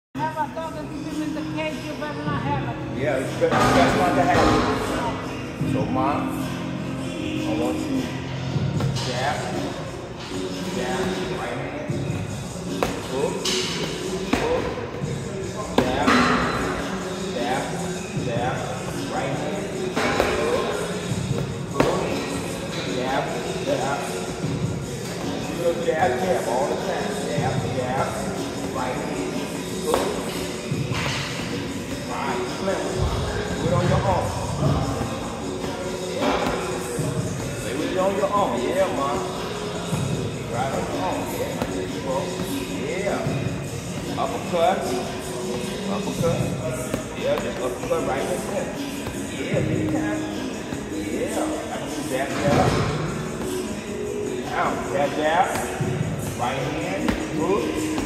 Have a dog and keep him in the cage, you better not have it. Yeah, it's the best one to have. So, Mom, I want you jab, jab, right hand, hook, hook, jab, jab, jab, right hand, hook, hook, jab, jab. You do jab, jab all the time. Jab, jab, right hand. Do it on your own. Yeah. Play with it on your own. Yeah, Mom. Right on your own. Yeah. There you go. Yeah. Uppercut. Uppercut. Yeah, just uppercut right in the center. Yeah, big time. Yeah. I can do jab, jab. Now, jab, jab. Right hand. Hook.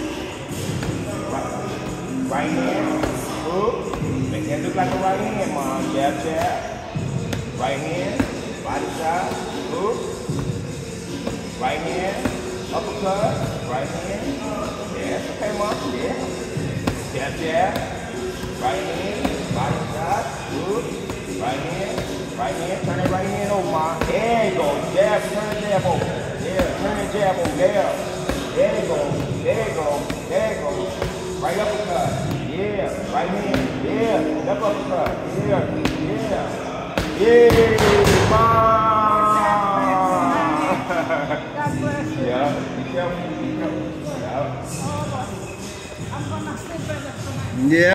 Right hand. Hook. Make that look like a right hand, Mom. Jab, jab. Right hand. Body shot. Hook. Right hand. Uppercut. Right hand. Yeah. Okay, Mom. Yeah. Jab, jab. Right hand. Body shot. Hook. Right hand. Right hand. Turn that right hand over, Mom. There you go. Jab. Turn the jab over. Yeah. Turn the jab over. There. There you go. There you go. There you go. Right uppercut. Yeah, right hand. Yeah, left uppercut. Yeah, yeah. Yeah, Mom. God bless you. Yeah, be careful. Be careful. Yeah. Oh, I'm gonna sleep better tonight. Yeah.